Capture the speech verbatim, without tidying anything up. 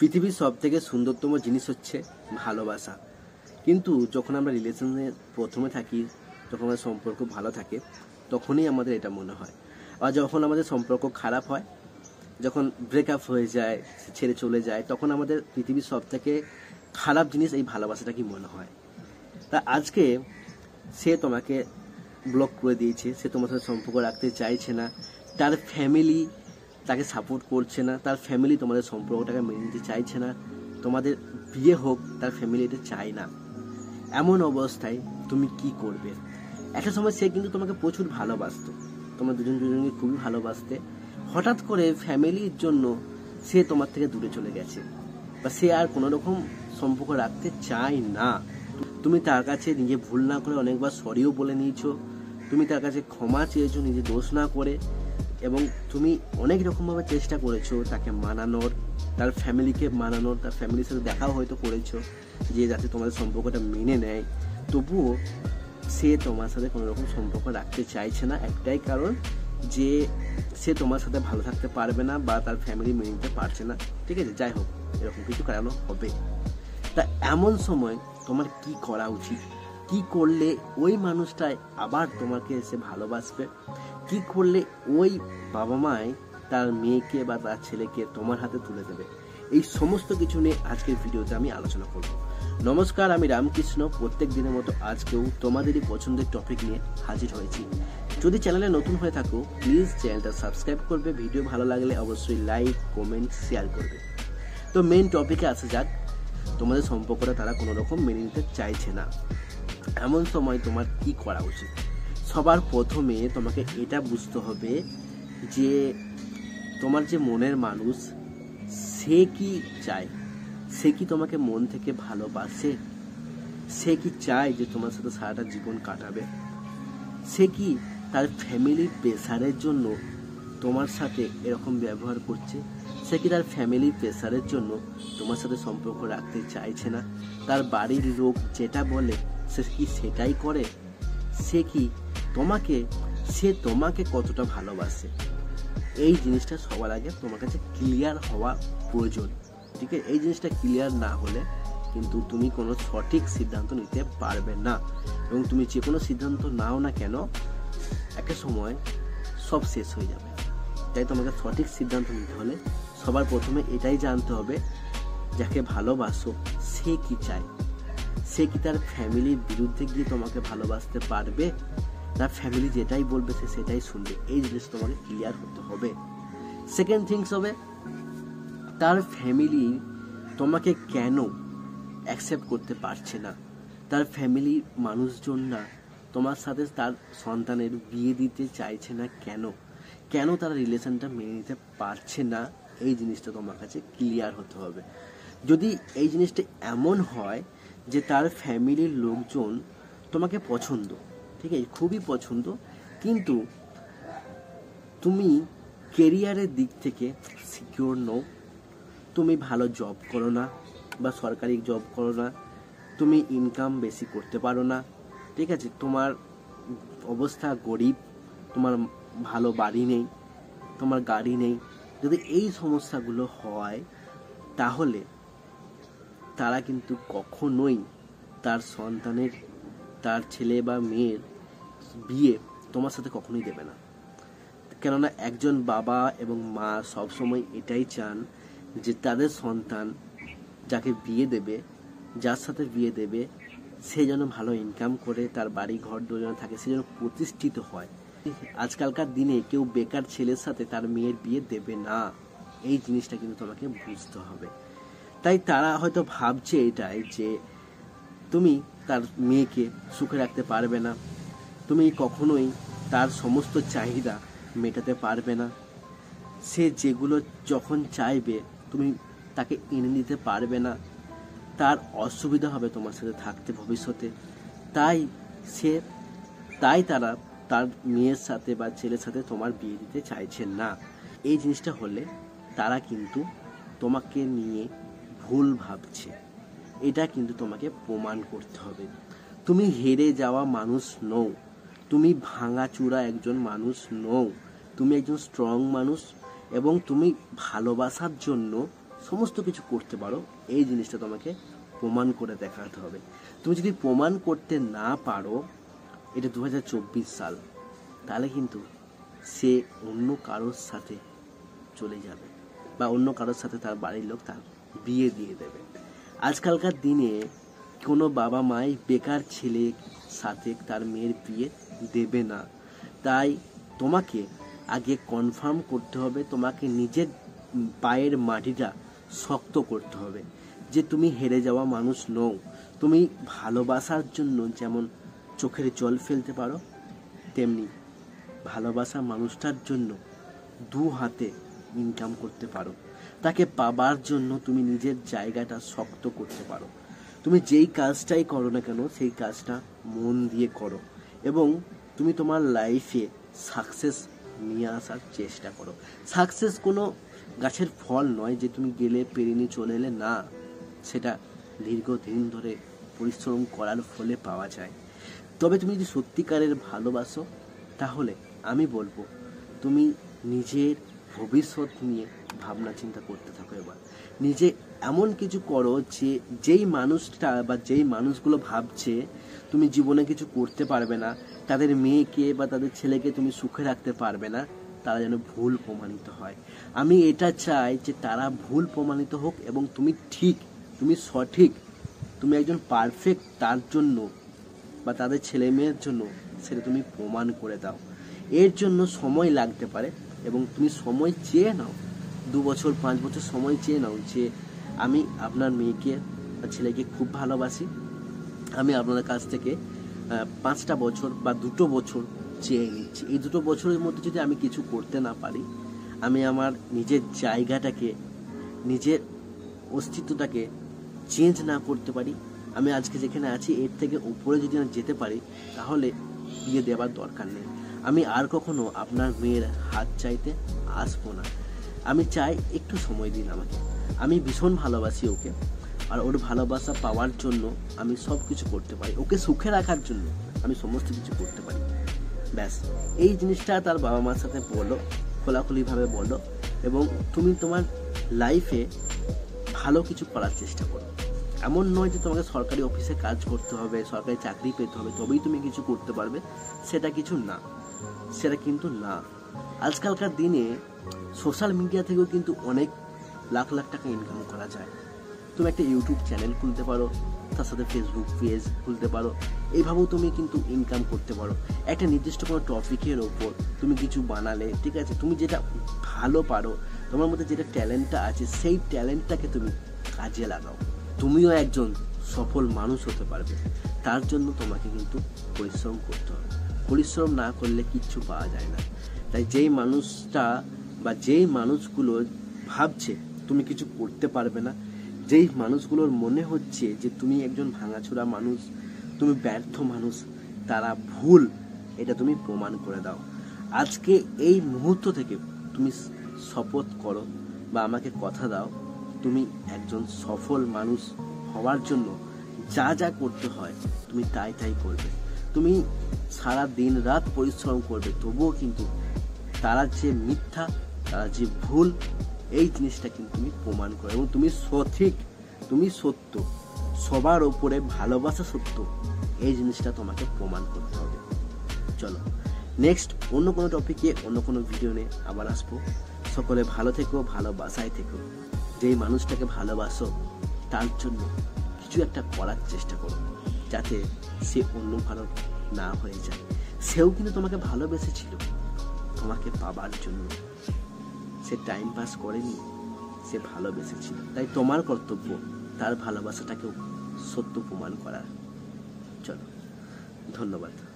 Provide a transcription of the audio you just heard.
পৃথিবীর সবথেকে সুন্দরতম জিনিস হচ্ছে ভালোবাসা। কিন্তু যখন আমরা রিলেশনে প্রথমে থাকি, যখন আমাদের সম্পর্ক ভালো থাকে, তখনই আমাদের এটা মনে হয়। আর যখন আমাদের সম্পর্ক খারাপ হয়, যখন ব্রেকআপ হয়ে যায়, ছেড়ে চলে যায়, তখন আমাদের পৃথিবীর সবথেকে খারাপ জিনিস এই ভালোবাসাটা কি মনে হয়। তা আজকে সে তোমাকে ব্লক করে দিয়েছে, সে তোমার সাথে সম্পর্ক রাখতে চাইছে না, তার ফ্যামিলি তাকে সাপোর্ট করছে না, তার ফ্যামিলি তোমাদের সম্পর্কটাকে মেনে নিতে চাইছে না, তোমাদের বিয়ে হোক তার ফ্যামিলি এটা চায় না। এমন অবস্থায় তুমি কি করবে? একটা সময় সে কিন্তু তোমাকে প্রচুর ভালোবাসতো, তোমরা দুজন দুজনকে খুবই ভালোবাসতে। হঠাৎ করে ফ্যামিলির জন্য সে তোমার থেকে দূরে চলে গেছে, বা সে আর কোনো রকম সম্পর্ক রাখতে চায় না। তুমি তার কাছে নিজে ভুল না করে অনেকবার সরিও বলে নিয়েছো, তুমি তার কাছে ক্ষমা চেয়েছো নিজে দোষ না করে, এবং তুমি অনেক রকমভাবে চেষ্টা করেছো তাকে মানানোর, তার ফ্যামিলিকে মানানোর, তার ফ্যামিলির সাথে দেখাও হয়তো করেছো যে যাতে তোমাদের সম্পর্কটা মেনে নেয়। তবুও সে তোমার সাথে কোনো রকম সম্পর্ক রাখতে চাইছে না, একটাই কারণ যে সে তোমার সাথে ভালো থাকতে পারবে না বা তার ফ্যামিলি মেনে নিতে পারছে না। ঠিক আছে, যাই হোক, এরকম কিছু কারণ হবে। তা এমন সময় তোমার কি করা উচিত? কি করলে ওই মানুষটাই আবার তোমাকে এসে ভালোবাসবে? কি করলে ওই বাবা মাই তার মেয়েকে বা তার ছেলেকে তোমার হাতে তুলে দেবে? এই সমস্ত কিছু নিয়ে আজকের ভিডিওতে আমি আলোচনা করব। নমস্কার, আমি রামকৃষ্ণ। প্রত্যেক দিনের মতো আজকেও তোমাদেরই পছন্দের টপিক নিয়ে হাজির হয়েছি। যদি চ্যানেলে নতুন হয়ে থাকো, প্লিজ চ্যানেলটা সাবস্ক্রাইব করবে, ভিডিও ভালো লাগলে অবশ্যই লাইক, কমেন্ট, শেয়ার করবে। তো মেইন টপিকে আসা যাক। তোমাদের সম্পর্কটা তারা কোনো রকম মেনে নিতে চাইছে না, এমন সময় তোমার কি করা উচিত? সবার প্রথমে তোমাকে এটা বুঝতে হবে যে তোমার যে মনের মানুষ, সে কি চায়? সে কি তোমাকে মন থেকে ভালোবাসে? সে কি চায় যে তোমার সাথে সারাটা জীবন কাটাবে? সে কি তার ফ্যামিলির প্রেসারের জন্য তোমার সাথে এরকম ব্যবহার করছে? সে কি তার ফ্যামিলির প্রেসারের জন্য তোমার সাথে সম্পর্ক রাখতে চাইছে না? তার বাড়ির লোক যেটা বলে সে কি সেটাই করে? সে কি তোমাকে সে তোমাকে কতটা ভালোবাসে? এই জিনিসটা সবার আগে তোমার কাছে ক্লিয়ার হওয়া প্রয়োজন। ঠিক আছে, এই জিনিসটা ক্লিয়ার না হলে কিন্তু তুমি কোনো সঠিক সিদ্ধান্ত নিতে পারবে না, এবং তুমি যে কোনো সিদ্ধান্ত নাও না কেন, একটা সময় সব শেষ হয়ে যাবে। তাই তোমাকে সঠিক সিদ্ধান্ত নিতে হলে সবার প্রথমে এটাই জানতে হবে, যাকে ভালোবাসো সে কি চায়? সে কি তার ফ্যামিলির বিরুদ্ধে গিয়ে তোমাকে ভালোবাসতে পারবে? তার ফ্যামিলি যেটাই বলবে সে সেটাই শুনবে? এই জিনিস তোমাকে ক্লিয়ার হতে হবে। সেকেন্ড থিংস হবে, তার ফ্যামিলি তোমাকে কেন অ্যাকসেপ্ট করতে পারছে না? তার ফ্যামিলির মানুষজন না তোমার সাথে তার সন্তানের বিয়ে দিতে চাইছে না কেন? কেন তারা রিলেশনটা মেনে নিতে পারছে না? এই জিনিসটা তোমার কাছে ক্লিয়ার হতে হবে। যদি এই জিনিসটা এমন হয় যে তার ফ্যামিলির লোকজন তোমাকে পছন্দ, ঠিক আছে, খুবই পছন্দ, কিন্তু তুমি কেরিয়ারের দিক থেকে সিকিউর নও, তুমি ভালো জব করো না বা সরকারি জব করো না, তুমি ইনকাম বেশি করতে পারো না, ঠিক আছে, তোমার অবস্থা গরিব, তোমার ভালো বাড়ি নেই, তোমার গাড়ি নেই, যদি এই সমস্যাগুলো হয়, তাহলে তারা কিন্তু কখনোই তার সন্তানের, তার ছেলে বা মেয়ের বিয়ে তোমার সাথে কখনোই দেবে না। কেননা একজন বাবা এবং মা সবসময় এটাই চান যে তাদের সন্তান যাকে বিয়ে দেবে, যার সাথে বিয়ে দেবে, সে যেন ভালো ইনকাম করে, তার বাড়ি ঘর যেন থাকে, সে যেন প্রতিষ্ঠিত হয়। আজকালকার দিনে কেউ বেকার ছেলের সাথে তার মেয়ের বিয়ে দেবে না, এই জিনিসটা কিন্তু তোমাকে বুঝতে হবে। তাই তারা হয়তো ভাবছে এটাই যে তুমি তার মেয়েকে সুখে রাখতে পারবে না, তুমি কখনোই তার সমস্ত চাহিদা মেটাতে পারবে না, সে যেগুলো যখন চাইবে তুমি তাকে এনে দিতে পারবে না, তার অসুবিধা হবে তোমার সাথে থাকতে ভবিষ্যতে। তাই সে তাই তারা তার মেয়ের সাথে বা ছেলের সাথে তোমার বিয়ে দিতে চাইছে না। এই জিনিসটা হলে তারা কিন্তু তোমাকে নিয়ে ভুল ভাবছে, এটা কিন্তু তোমাকে প্রমাণ করতে হবে। তুমি হেরে যাওয়া মানুষ নও, তুমি ভাঙাচুরা একজন মানুষ নও, তুমি একজন স্ট্রং মানুষ, এবং তুমি ভালোবাসার জন্য সমস্ত কিছু করতে পারো, এই জিনিসটা তোমাকে প্রমাণ করে দেখাতে হবে। তুমি যদি প্রমাণ করতে না পারো, এটা দু হাজার চব্বিশ সাল, তাহলে কিন্তু সে অন্য কারোর সাথে চলে যাবে বা অন্য কারোর সাথে তার বাড়ির লোক তার বিয়ে দিয়ে দেবে। আজকালকার দিনে কোনো বাবা মাই বেকার ছেলের সাথে তার মেয়ের বিয়ে দেবে না। তাই তোমাকে আগে কনফার্ম করতে হবে, তোমাকে নিজের পায়ের মাটিটা শক্ত করতে হবে যে তুমি হেরে যাওয়া মানুষ নও। তুমি ভালোবাসার জন্য যেমন চোখের জল ফেলতে পারো, তেমনি ভালোবাসা মানুষটার জন্য দু হাতে ইনকাম করতে পারো। তাকে পাবার জন্য তুমি নিজের জায়গাটা শক্ত করতে পারো। তুমি যেই কাজটাই করো না কেন সেই কাজটা মন দিয়ে করো এবং তুমি তোমার লাইফে সাকসেস নিয়ে আসার চেষ্টা করো। সাকসেস কোনো গাছের ফল নয় যে তুমি গেলে পেরে নিয়ে চলে এলে, না, সেটা দীর্ঘদিন ধরে পরিশ্রম করার ফলে পাওয়া যায়। তবে তুমি যদি সত্যিকারের ভালোবাসো, তাহলে আমি বলবো তুমি নিজের ভবিষ্যৎ নিয়ে ভাবনা চিন্তা করতে থাকো। এবার নিজে এমন কিছু করো যে যেই মানুষটা বা যেই মানুষগুলো ভাবছে তুমি জীবনে কিছু করতে পারবে না, তাদের মেয়েকে বা তাদের ছেলেকে তুমি সুখে রাখতে পারবে না, তারা যেন ভুল প্রমাণিত হয়। আমি এটা চাই যে তারা ভুল প্রমাণিত হোক এবং তুমি ঠিক, তুমি সঠিক, তুমি একজন পারফেক্ট তার জন্য বা তাদের ছেলে মেয়ের জন্য সেটা তুমি প্রমাণ করে দাও। এর জন্য সময় লাগতে পারে এবং তুমি সময় চেয়ে নাও, দু বছর পাঁচ বছর সময় চেয়ে নাও যে আমি আপনার মেয়েকে বা ছেলেকে খুব ভালোবাসি, আমি আপনাদের কাছ থেকে পাঁচটা বছর বা দুটো বছর চেয়ে নিচ্ছি। এই দুটো বছরের মধ্যে যদি আমি কিছু করতে না পারি, আমি আমার নিজের জায়গাটাকে, নিজের অস্তিত্বটাকে চেঞ্জ না করতে পারি, আমি আজকে যেখানে আছি এর থেকে উপরে যদি আমি যেতে পারি, তাহলে বিয়ে দেওয়ার দরকার নেই। আমি আর কখনো আপনার মেয়ের হাত চাইতে আসবো না। আমি চাই একটু সময় দিন আমাকে। আমি ভীষণ ভালোবাসি ওকে, আর ওর ভালোবাসা পাওয়ার জন্য আমি সব কিছু করতে পারি, ওকে সুখে রাখার জন্য আমি সমস্ত কিছু করতে পারি। ব্যাস, এই জিনিসটা তার বাবা মার সাথে বলো, খোলাখুলিভাবে বলো এবং তুমি তোমার লাইফে ভালো কিছু করার চেষ্টা করো। এমন নয় যে তোমাকে সরকারি অফিসে কাজ করতে হবে, সরকারি চাকরি পেতে হবে তবেই তুমি কিছু করতে পারবে, সেটা কিছু না, সেটা কিন্তু না। আজকালকার দিনে সোশ্যাল মিডিয়া থেকেও কিন্তু অনেক লাখ লাখ টাকা ইনকাম করা যায়। তুমি একটা ইউটিউব চ্যানেল খুলতে পারো, তার সাথে ফেসবুক পেজ খুলতে পারো, এইভাবেও তুমি কিন্তু ইনকাম করতে পারো। একটা নির্দিষ্ট কোনো টপিকের ওপর তুমি কিছু বানালে, ঠিক আছে, তুমি যেটা ভালো পারো, তোমার মধ্যে যেটা ট্যালেন্টটা আছে সেই ট্যালেন্টটাকে তুমি কাজে লাগাও, তুমিও একজন সফল মানুষ হতে পারবে। তার জন্য তোমাকে কিন্তু পরিশ্রম করতে হবে। পরিশ্রম না করলে কিচ্ছু পাওয়া যায় না। তাই যেই মানুষটা বা যেই মানুষগুলো ভাবছে তুমি কিছু করতে পারবে না, যেই মানুষগুলোর মনে হচ্ছে যে তুমি একজন ভাঙাচোরা মানুষ, তুমি ব্যর্থ মানুষ, তারা ভুল, এটা তুমি প্রমাণ করে দাও। আজকে এই মুহূর্ত থেকে তুমি শপথ করো বা আমাকে কথা দাও, তুমি একজন সফল মানুষ হওয়ার জন্য যা যা করতে হয় তুমি তাই তাই করবে। তুমি সারা দিন রাত পরিশ্রম করবে, তবুও কিন্তু তারা যে মিথ্যা, তারা যে ভুল, এই জিনিসটা কিন্তু তুমি প্রমাণ করো এবং তুমি সঠিক, তুমি সত্য, সবার ওপরে ভালোবাসা সত্য, এই জিনিসটা তোমাকে প্রমাণ করতে হবে। চলো নেক্সট অন্য কোনো টপিকে অন্য কোনো ভিডিও নিয়ে আবার আসবো। সকলে ভালো থেকো, ভালোবাসায় থেকো। যেই মানুষটাকে ভালোবাসো তার জন্য কিছু একটা করার চেষ্টা করো যাতে সে অন্য ভালো না হয়ে যায়। সেও কিন্তু তোমাকে ভালোবেসেছিল তোমাকে পাবার জন্য, সে টাইম পাস করেনি, সে ভালোবেসেছিল। তাই তোমার কর্তব্য তার ভালোবাসাটাকেও সত্য প্রমাণ করার। চলো, ধন্যবাদ।